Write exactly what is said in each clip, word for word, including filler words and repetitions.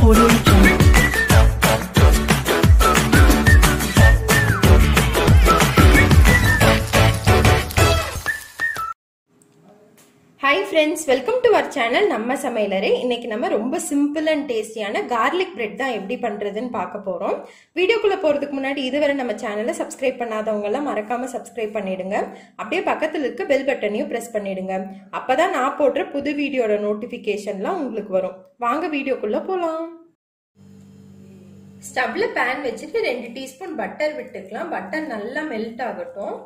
Audio Jungle. Hi friends, welcome to our channel நம்ம சமையலறை. இன்னைக்கு நம்ம ரொம்ப சிம்பிள் அண்ட் டேஸ்டியான garlic bread தான் எப்படி பண்றதுன்னு பார்க்க போறோம். வீடியோக்குள்ள போறதுக்கு முன்னாடி இதுவரை நம்ம சேனலை சப்ஸ்கிரைப் பண்ணாதவங்க எல்லாம் மறக்காம சப்ஸ்கிரைப் பண்ணிடுங்க. அப்படியே பக்கத்துல இருக்க பெல் பட்டனையும் பிரஸ் பண்ணிடுங்க. அப்பதான் நான் போடுற புது வீடியோட நோட்டிபிகேஷன்லாம் உங்களுக்கு வரும். வாங்க வீடியோக்குள்ள போலாம். ஸ்டவ்ல pan வச்சிட்டு ரெண்டு டீஸ்பூன் பட்டர் விட்டுக்கலாம். பட்டர் நல்லா மெல்ட் ஆகட்டும்.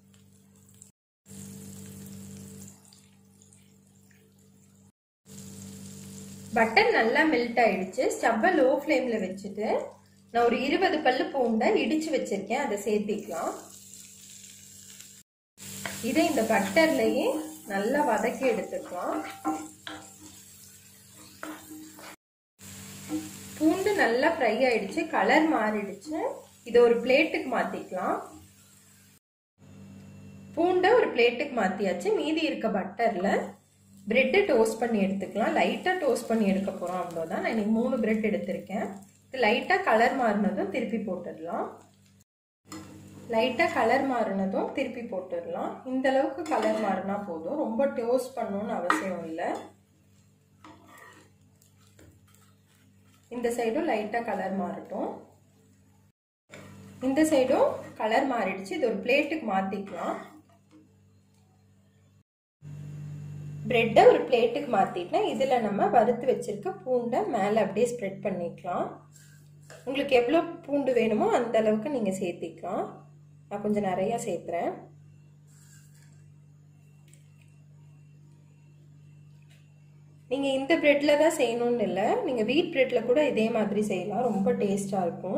பட்டர் நல்லா மெல்ட் ஆயிடுச்சு. ஸ்டவ்வை லோ ஃப்ளேம்ல வச்சுட்டு நான் ஒரு இருபது பல்லு பூண்டை இடிச்சு வச்சிருக்கேன், அதை சேர்த்திக்கலாம். இதை இந்த பட்டர்லயே நல்லா வதக்கி எடுத்துக்கலாம். பூண்டு நல்லா ஃப்ரை ஆயிடுச்சு, கலர் மாறிடுச்சு. இதை ஒரு பிளேட்டுக்கு மாத்திக்கலாம். பூண்டை ஒரு பிளேட்டுக்கு மாத்தியாச்சு. மீதி இருக்க பட்டர்ல பிரெட்டை டோஸ்ட் பண்ணி எடுத்துக்கலாம். லைட்டாக டோஸ்ட் பண்ணி எடுக்க போகிறோம், அவ்வளோதான். நான் இன்னைக்கு மூணு பிரெட் எடுத்திருக்கேன். இது லைட்டாக கலர் மாறினதும் திருப்பி போட்டுடலாம். லைட்டாக கலர் மாறினதும் திருப்பி போட்டுடலாம். இந்த அளவுக்கு கலர் மாறினா போதும், ரொம்ப டோஸ்ட் பண்ணணும்னு அவசியம் இல்லை. இந்த சைடும் லைட்டாக கலர் மாறட்டும். இந்த சைடும் கலர் மாறிடுச்சு. இது ஒரு பிளேட்டுக்கு மாற்றிக்கலாம். பிரெட்டை ஒரு பிளேட்டுக்கு மாற்றிட்டேன். இதில் நம்ம வறுத்து வச்சிருக்க பூண்டை மேலே அப்படியே ஸ்ப்ரெட் பண்ணிக்கலாம். உங்களுக்கு எவ்வளோ பூண்டு வேணுமோ அந்த அளவுக்கு நீங்கள் சேர்த்திக்கலாம். நான் கொஞ்சம் நிறையா சேர்த்துறேன். நீங்கள் இந்த பிரெட்டில் தான் செய்யணும்னு இல்லை, நீங்கள் வீட் பிரெட்டில் கூட இதே மாதிரி செய்யலாம், ரொம்ப டேஸ்டாக இருக்கும்.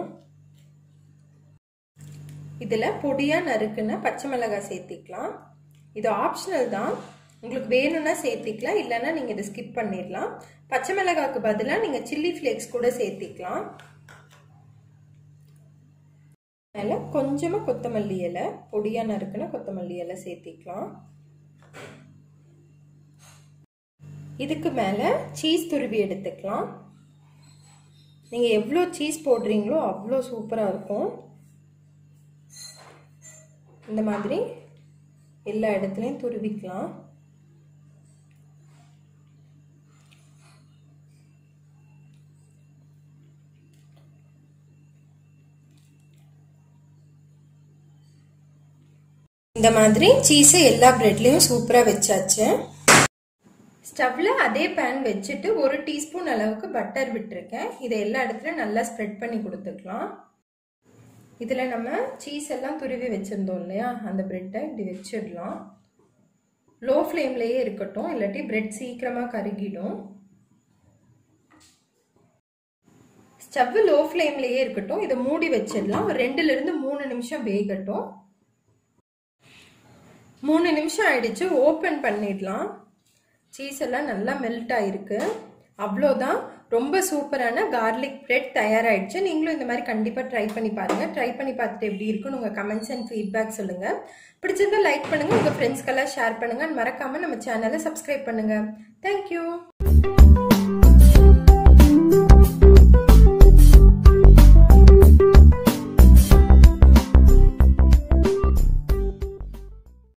இதில் பொடியாக நறுக்குன்னு பச்சை மிளகாய் சேர்த்திக்கலாம். இது ஆப்ஷனல் தான், உங்களுக்கு வேணும்னா சேர்த்திக்கலாம், இல்லைன்னா நீங்கள் இதை ஸ்கிப் பண்ணிடலாம். பச்சை மிளகாய்க்கு பதிலாக நீங்கள் சில்லி ஃப்ளேக்ஸ் கூட சேர்த்திக்கலாம். மேலே கொஞ்சமாக கொத்தமல்லி இலை, பொடியாக நறுக்குன்னு கொத்தமல்லி இலை சேர்த்திக்கலாம். இதுக்கு மேலே சீஸ் துருவி எடுத்துக்கலாம். நீங்கள் எவ்வளோ சீஸ் போடுறீங்களோ அவ்வளோ சூப்பராக இருக்கும். இந்த மாதிரி எல்லா இடத்துலையும் துருவிக்கலாம். இந்த மாதிரி சீஸை எல்லா பிரெட்லயும் சூப்பரா வச்சாச்சு. ஸ்டவ்ல அதே பேன் வச்சுட்டு ஒரு டீஸ்பூன் அளவுக்கு பட்டர் விட்டுருக்கேன். இதை எல்லா இடத்துலயும் நல்லா ஸ்ப்ரெட் பண்ணி கொடுத்துக்கலாம். இதுல நம்ம சீஸ் எல்லாம் துருவி வச்சிருந்தோம் இல்லையா, அந்த பிரெட்டை இப்படி வச்சிடலாம். லோ ஃப்ளேம்லயே இருக்கட்டும், இல்லாட்டி பிரெட் சீக்கிரமா கருகிடும். ஸ்டவ் லோ ஃப்ளேம்லயே இருக்கட்டும். இதை மூடி வச்சிடலாம். ஒரு ரெண்டுல இருந்து மூணு நிமிஷம் வேகட்டும். மூணு நிமிஷம் ஆயிடுச்சு. ஓப்பன் பண்ணிடலாம். சீஸ் எல்லாம் நல்லா மெல்ட் ஆயிருக்கு. அவ்வளோதான், ரொம்ப சூப்பரான கார்லிக் பிரெட் தயாராகிடுச்சு. நீங்களும் இந்த மாதிரி கண்டிப்பாக ட்ரை பண்ணி பாருங்க. ட்ரை பண்ணி பார்த்துட்டு எப்படி இருக்குன்னு உங்கள் கமெண்ட்ஸ் அண்ட் ஃபீட்பேக் சொல்லுங்க. பிடிச்சிருந்தா லைக் பண்ணுங்க, உங்கள் ஃப்ரெண்ட்ஸ்க்கெல்லாம் ஷேர் பண்ணுங்க. மறக்காம நம்ம சேனலை சப்ஸ்கிரைப் பண்ணுங்க. தேங்க்யூ.